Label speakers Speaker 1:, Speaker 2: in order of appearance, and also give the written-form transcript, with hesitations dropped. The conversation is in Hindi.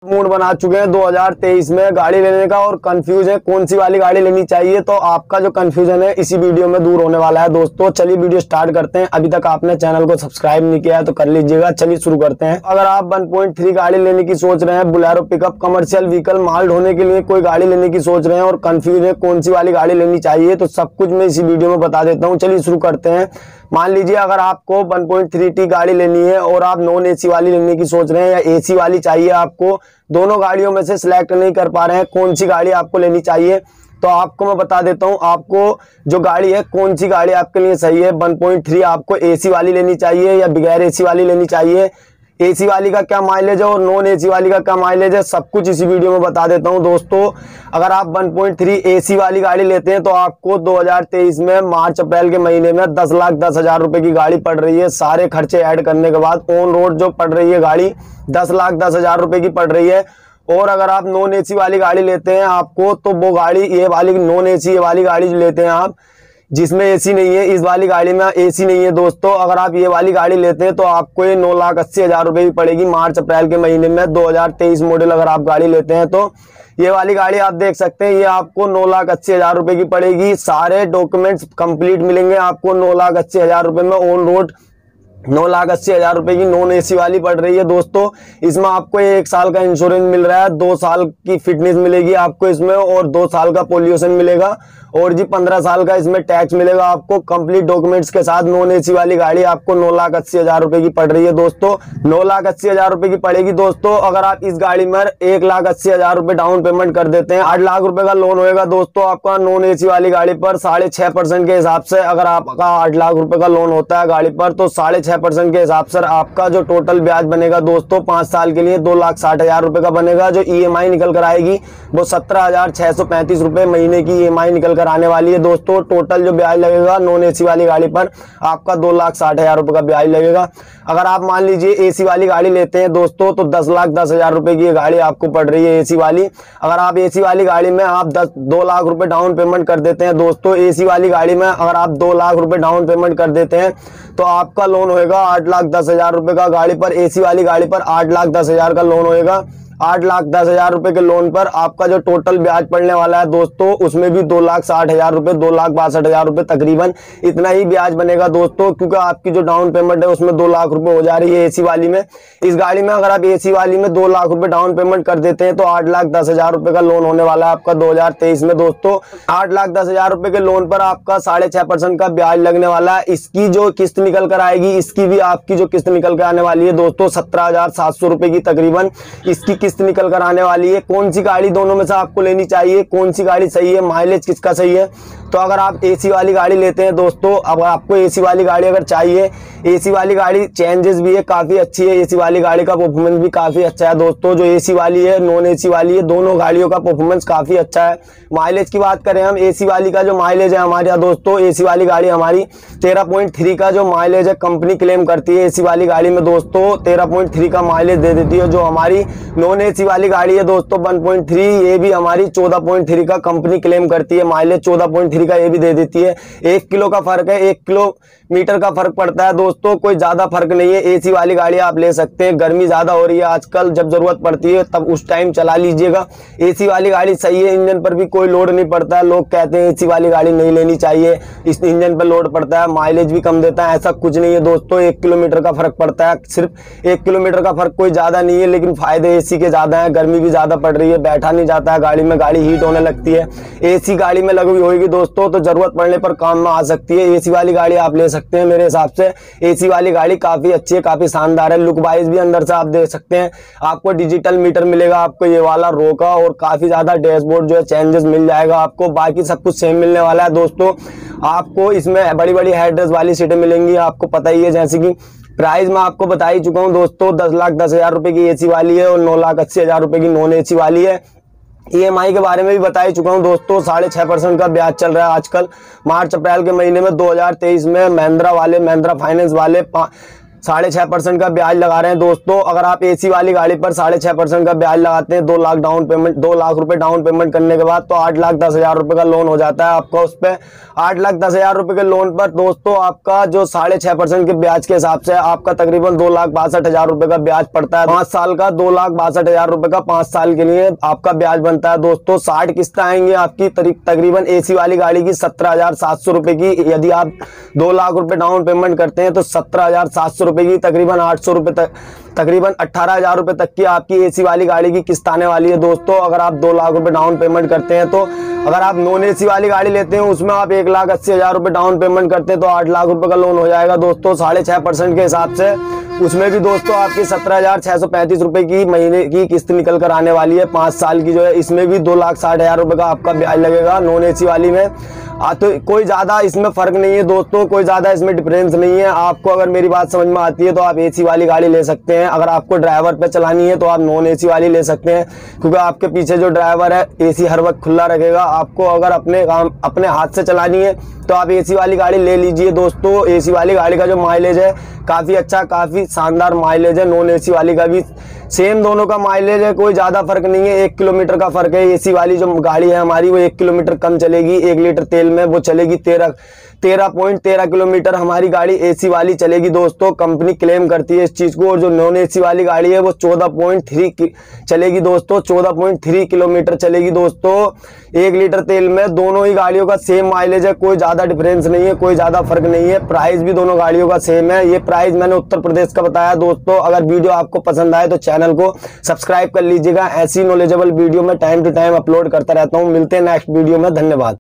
Speaker 1: मूड बना चुके हैं 2023 में गाड़ी लेने का और कंफ्यूज है कौन सी वाली गाड़ी लेनी चाहिए। तो आपका जो कंफ्यूजन है इसी वीडियो में दूर होने वाला है दोस्तों। चलिए वीडियो स्टार्ट करते हैं। अभी तक आपने चैनल को सब्सक्राइब नहीं किया है तो कर लीजिएगा। चलिए शुरू करते हैं। अगर आप 1.3 गाड़ी लेने की सोच रहे हैं, बुलेरो पिकअप कमर्शियल व्हीकल माल ढोने के लिए कोई गाड़ी लेने की सोच रहे हैं और कंफ्यूज है कौन सी वाली गाड़ी लेनी चाहिए, तो सब कुछ मैं इसी वीडियो में बता देता हूँ। चलिए शुरू करते हैं। मान लीजिए अगर आपको 1.3T गाड़ी लेनी है और आप नॉन एसी वाली लेने की सोच रहे हैं या एसी वाली चाहिए, आपको दोनों गाड़ियों में से सिलेक्ट नहीं कर पा रहे हैं कौन सी गाड़ी आपको लेनी चाहिए, तो आपको मैं बता देता हूं आपको जो गाड़ी है कौन सी गाड़ी आपके लिए सही है। 1.3 आपको एसी वाली लेनी चाहिए या बगैर एसी वाली लेनी चाहिए, एसी वाली का क्या माइलेज है और नॉन एसी वाली का क्या माइलेज है, सब कुछ इसी वीडियो में बता देता हूं दोस्तों। अगर आप 1.3 एसी वाली गाड़ी लेते हैं तो आपको 2023 में मार्च अप्रैल के महीने में 10,10,000 रुपए की गाड़ी पड़ रही है। सारे खर्चे ऐड करने के बाद ऑन रोड जो पड़ रही है गाड़ी 10,10,000 रुपए की पड़ रही है। और अगर आप नॉन एसी वाली गाड़ी लेते हैं आपको, तो वो गाड़ी ये वाली नॉन एसी वाली गाड़ी जो लेते हैं आप जिसमें एसी नहीं है, इस वाली गाड़ी में एसी नहीं है दोस्तों, अगर आप ये वाली गाड़ी लेते हैं तो आपको ये 9,80,000 रुपए की पड़ेगी मार्च अप्रैल के महीने में। 2023 मॉडल अगर आप गाड़ी लेते हैं तो ये वाली गाड़ी आप देख सकते हैं, ये आपको 9,80,000 रुपए की पड़ेगी। सारे डॉक्यूमेंट्स कंप्लीट मिलेंगे आपको 9,80,000 रुपए में। ऑन रोड 9,80,000 रुपए की नॉन एसी वाली पड़ रही है दोस्तों। इसमें आपको 1 साल का इंश्योरेंस मिल रहा है, 2 साल की फिटनेस मिलेगी आपको इसमें और 2 साल का पोल्यूशन मिलेगा और जी 15 साल का इसमें टैक्स मिलेगा आपको। कंप्लीट डॉक्यूमेंट्स के साथ नॉन एसी वाली गाड़ी आपको 9,80,000 रुपए की पड़ रही है दोस्तों। 9,80,000 रुपए की पड़ेगी दोस्तों। अगर आप इस गाड़ी में 1,80,000 रुपए डाउन पेमेंट कर देते हैं, 8 लाख रुपए का लोन होएगा दोस्तों आपका नॉन एसी वाली गाड़ी पर 6.5% के हिसाब से। अगर आपका 8 लाख रुपए का लोन होता है गाड़ी पर तो 6.5% के हिसाब से आपका जो टोटल ब्याज बनेगा दोस्तों 5 साल के लिए 2,60,000 रुपए का बनेगा। जो EMI निकल कर आएगी वो 17,635 रुपए महीने की EMI निकल आने वाली है दोस्तों। टोटल जो ब्याज लगेगा नॉन एसी वाली गाड़ी पर आपका 2,60,000 रुपए का ब्याज लगेगा। अगर आप मान लीजिए एसी वाली गाड़ी लेते हैं दोस्तों तो 10,10,000 रुपए की गाड़ी आपको पड़ रही है एसी वाली। अगर आप एसी वाली गाड़ी में आप 2 लाख रुपए डाउन पेमेंट कर देते हैं दोस्तों, एसी वाली गाड़ी में अगर आप 2 लाख रुपए डाउन पेमेंट कर देते हैं तो आपका लोन होएगा 8,10,000 रुपए का गाड़ी पर। एसी वाली गाड़ी पर 8,10,000 का लोन होएगा। 8,10,000 रुपए के लोन पर आपका जो टोटल ब्याज पड़ने वाला है दोस्तों उसमें भी 2,60,000 रुपए 2,62,000 रुपए तकरीबन इतना ही ब्याज बनेगा दोस्तों, क्योंकि आपकी जो डाउन पेमेंट है उसमें 2 लाख रुपए हो जा रही है एसी वाली में। इस गाड़ी में अगर आप एसी वाली में 2 लाख रुपए डाउन पेमेंट कर देते हैं तो 8,10,000 रुपए का लोन होने वाला है आपका 2023 में दोस्तों। 8,10,000 रुपए के लोन पर आपका 6.5% का ब्याज लगने वाला है। इसकी जो किस्त निकल कर आएगी, इसकी भी आपकी जो किस्त निकल कर आने वाली है दोस्तों 17,700 रुपए की तकरीबन इसकी किस्त निकल कर आने वाली है। कौन सी गाड़ी दोनों में से आपको लेनी चाहिए, कौन सी गाड़ी सही है, माइलेज किसका सही है, तो अगर आप एसी वाली गाड़ी लेते हैं दोस्तों, अब आपको एसी वाली गाड़ी अगर चाहिए, एसी वाली गाड़ी चेंजेस भी है काफी अच्छी है, एसी वाली गाड़ी का परफॉर्मेंस भी काफी अच्छा है दोस्तों। जो एसी वाली है नॉन एसी वाली है दोनों गाड़ियों का परफॉर्मेंस काफी अच्छा है। माइलेज की बात करें हम, एसी वाली का जो माइलेज है हमारे यहाँ दोस्तों, एसी वाली गाड़ी हमारी 13.3 का जो माइलेज है कंपनी क्लेम करती है एसी वाली गाड़ी में दोस्तों 13.3 का माइलेज दे देती है। जो हमारी नॉन एसी वाली गाड़ी है दोस्तों 1.3 ये भी हमारी 14.3 का कंपनी क्लेम करती है माइलेज, 14.3 का ये भी दे देती है। 1 किलो का फर्क है, 1 किलोमीटर का फर्क पड़ता है दोस्तों, कोई ज्यादा फर्क नहीं है। एसी वाली गाड़ी आप ले सकते हैं। गर्मी ज्यादा हो रही है आजकल, जब जरूरत पड़ती है तब उस टाइम चला लीजिएगा। एसी वाली गाड़ी सही है, इंजन पर भी कोई लोड नहीं पड़ता है। लोग कहते हैं एसी वाली गाड़ी नहीं लेनी चाहिए, इस इंजन पर लोड पड़ता है, माइलेज भी कम देता है, ऐसा कुछ नहीं है दोस्तों। 1 किलोमीटर का फर्क पड़ता है, सिर्फ 1 किलोमीटर का फर्क कोई ज्यादा नहीं है, लेकिन फायदे एसी के ज्यादा है। गर्मी भी ज्यादा पड़ रही है, बैठा नहीं जाता है गाड़ी में, गाड़ी हीट होने लगती है। एसी गाड़ी में लगी होगी दोस्तों तो जरूरत पड़ने पर काम में आ सकती है। एसी वाली गाड़ी आप ले सकते हैं। मेरे हिसाब से एसी वाली गाड़ी काफी अच्छी है, काफी शानदार है। लुक वाइज भी अंदर से आप देख सकते हैं, आपको डिजिटल मीटर मिलेगा आपको ये वाला रो का, और काफी ज्यादा डैशबोर्ड जो है चेंजेस मिल जाएगा आपको। बाकी सब कुछ सेम मिलने वाला है दोस्तों। आपको इसमें बड़ी बड़ी हेडरेस्ट वाली सीटें मिलेंगी, आपको पता ही है। जैसे कि प्राइस मैं आपको बता ही चुका हूं दोस्तों, 10,10,000 रुपए की एसी वाली है और 9,80,000 रुपए की नॉन एसी वाली है। EMI के बारे में भी बता ही चुका हूं दोस्तों, 6.5% का ब्याज चल रहा है आजकल मार्च अप्रैल के महीने में 2023 में। महिंद्रा फाइनेंस वाले 6.5% का ब्याज लगा रहे हैं दोस्तों। अगर आप एसी वाली गाड़ी पर 6.5% का ब्याज लगाते हैं, 2 लाख डाउन पेमेंट, 2 लाख रुपए डाउन पेमेंट करने के बाद, तो 8,10,000 रुपए का लोन हो जाता है आपका। उस पर 8,10,000 रुपए के लोन पर दोस्तों आपका जो 6.5% के ब्याज के हिसाब से आपका तकरीबन 2,62,000 रुपए का ब्याज पड़ता है। 5 साल का 2,62,000 रुपए का 5 साल के लिए आपका ब्याज बनता है दोस्तों। 60 किस्तें आएंगी आपकी तकरीबन एसी वाली गाड़ी की 17,700 रुपए की। यदि आप 2 लाख रुपए डाउन पेमेंट करते हैं तो 17,700 रुपए की तकरीबन 800 रुपए तक, तकरीबन 18,000 रुपए तक की आपकी एसी वाली गाड़ी की किस्त आने वाली है दोस्तों। अगर आप 2 लाख रुपए डाउन पेमेंट करते हैं तो अगर आप नॉन एसी वाली गाड़ी लेते हैं उसमें आप 1,80,000 रुपए डाउन पेमेंट करते हैं तो 8 लाख रुपए का लोन हो जाएगा दोस्तों 6.5% के हिसाब से। उसमें भी दोस्तों आपकी 17,635 रुपए की महीने की किस्त निकल कर आने वाली है 5 साल की जो है। इसमें भी 2,60,000 रुपए का आपका ब्याज लगेगा नॉन एसी वाली में। तो कोई ज़्यादा इसमें फ़र्क नहीं है दोस्तों, कोई ज़्यादा इसमें डिफरेंस नहीं है। आपको अगर मेरी बात समझ में आती है तो आप एसी वाली गाड़ी ले सकते हैं। अगर आपको ड्राइवर पे चलानी है तो आप नॉन एसी वाली ले सकते हैं, क्योंकि आपके पीछे जो ड्राइवर है एसी हर वक्त खुला रखेगा। आपको अगर अपने हाथ से चलानी है तो आप एसी वाली गाड़ी ले लीजिए दोस्तों। एसी वाली गाड़ी का जो माइलेज है काफ़ी अच्छा, काफ़ी शानदार माइलेज है। नॉन एसी वाली का भी सेम दोनों का माइलेज है, कोई ज़्यादा फर्क नहीं है, 1 किलोमीटर का फर्क है। एसी वाली जो गाड़ी है हमारी वो 1 किलोमीटर कम चलेगी, 1 लीटर तेल में वो चलेगी 13.13 किलोमीटर हमारी गाड़ी एसी वाली चलेगी दोस्तों। कंपनी क्लेम करती है इस चीज़ को। और जो नॉन एसी वाली गाड़ी है वो 14.3 चलेगी दोस्तों, 14.3 किलोमीटर चलेगी दोस्तों 1 लीटर तेल में। दोनों ही गाड़ियों का सेम माइलेज है, कोई ज़्यादा डिफरेंस नहीं है, कोई ज़्यादा फर्क नहीं है। प्राइस भी दोनों गाड़ियों का सेम है। ये प्राइस मैंने उत्तर प्रदेश का बताया दोस्तों। अगर वीडियो आपको पसंद आए तो चैनल को सब्सक्राइब कर लीजिएगा। ऐसी नॉलेजेबल वीडियो मैं टाइम टू टाइम अपलोड करता रहता हूँ। मिलते हैं नेक्स्ट वीडियो में, धन्यवाद।